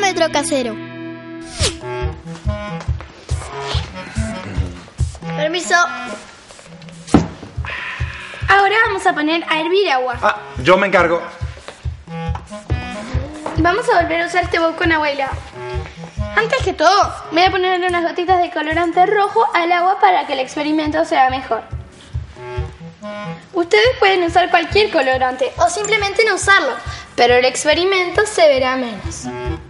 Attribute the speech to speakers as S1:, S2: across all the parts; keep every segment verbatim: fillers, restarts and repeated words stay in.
S1: termómetro casero. Permiso.
S2: Ahora vamos a poner a hervir agua.
S3: Ah, yo me encargo.
S2: Vamos a volver a usar este bowl con agua helada. Antes que todo, voy a ponerle unas gotitas de colorante rojo al agua para que el experimento sea mejor. Ustedes pueden usar cualquier colorante o simplemente no usarlo, pero el experimento se verá menos.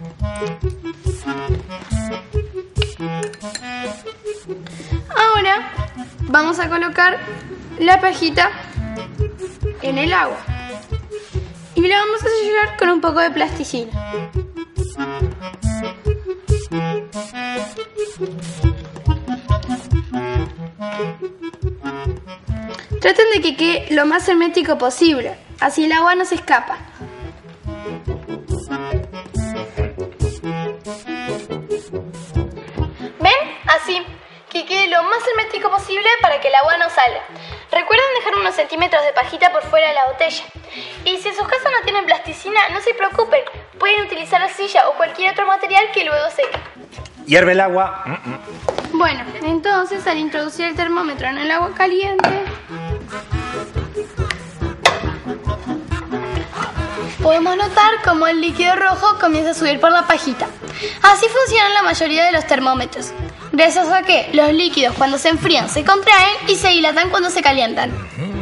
S2: Ahora vamos a colocar la pajita en el agua y la vamos a sellar con un poco de plasticina. Traten de que quede lo más hermético posible, así el agua no se escapa. ¿Ven? Así, que quede lo más hermético posible para que el agua no salga. Recuerden dejar unos centímetros de pajita por fuera de la botella. Y si en sus casas no tienen plasticina, no se preocupen, pueden utilizar arcilla o cualquier otro material que luego seque.
S3: Hierve el agua.
S2: Bueno, entonces al introducir el termómetro en el agua caliente, podemos notar cómo el líquido rojo comienza a subir por la pajita. Así funcionan la mayoría de los termómetros, gracias a que los líquidos cuando se enfrían se contraen y se dilatan cuando se calientan.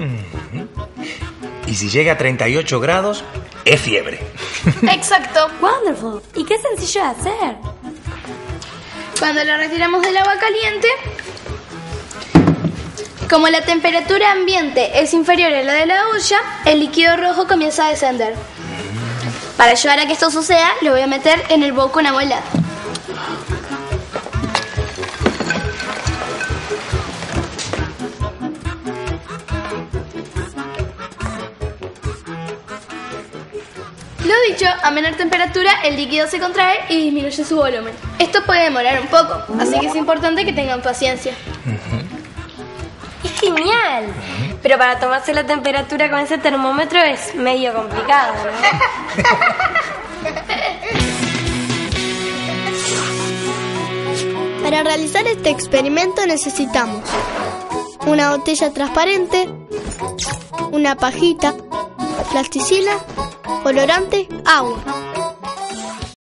S3: Y si llega a treinta y ocho grados, es fiebre.
S2: Exacto.
S4: Wonderful. ¿Y qué sencillo de hacer?
S2: Cuando lo retiramos del agua caliente, como la temperatura ambiente es inferior a la de la olla, el líquido rojo comienza a descender. Para ayudar a que esto suceda, lo voy a meter en el bowl con agua helada. Lo dicho, a menor temperatura el líquido se contrae y disminuye su volumen. Esto puede demorar un poco, así que es importante que tengan paciencia.
S4: ¡Es genial! Pero para tomarse la temperatura con ese termómetro es medio complicado, ¿no?
S1: Para realizar este experimento necesitamos una botella transparente, una pajita, plasticina, colorante, agua.